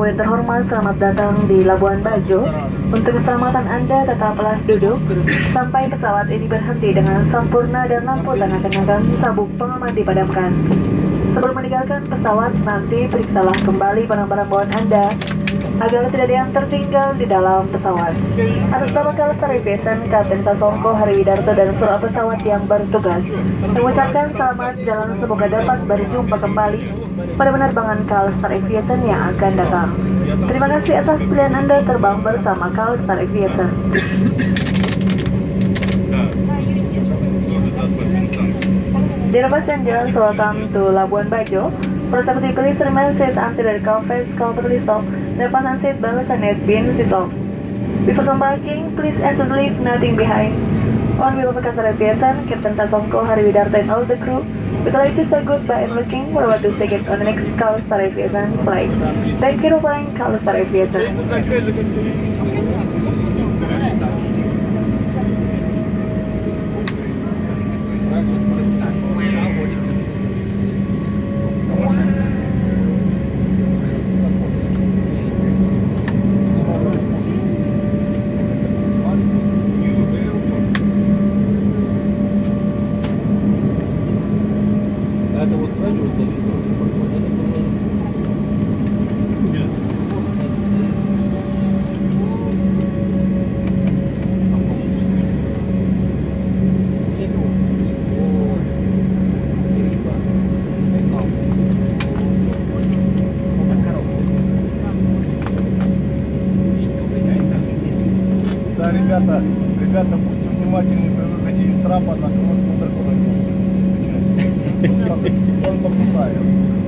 kru yang terhormat, selamat datang di Labuan Bajo. Untuk keselamatan Anda, tetaplah duduk sampai pesawat ini berhenti dengan sempurna dan lampu tengah-tengah dan sabuk pengaman dipadamkan. Sebelum meninggalkan pesawat, nanti periksalah kembali barang-barang bawaan Anda agar tidak ada yang tertinggal di dalam pesawat. Atas nama Kalstar Aviation, Kapten Sasongko Hariwidarto dan seluruh pesawat yang bertugas mengucapkan selamat jalan, semoga dapat berjumpa kembali pada penerbangan Kalstar Aviation yang akan datang. Terima kasih atas pilihan Anda terbang bersama Kalstar Aviation. Dear passengers, welcome to Labuan Bajo. For safety, please remain seated until the car face completely stop. The fasten seat belts and has been switched off. Before embarking, please ensure to leave nothing behind. On behalf of Kalstar Aviation, Kapten Sasongko Hariwidarto and all the crew, we'd like to say goodbye and looking forward to seeing it on the next Kalstar Aviation flight. Thank you for flying Kalstar Aviation. Ребята, будьте внимательны при выходе из трапа на коротком драконе. Он покусает.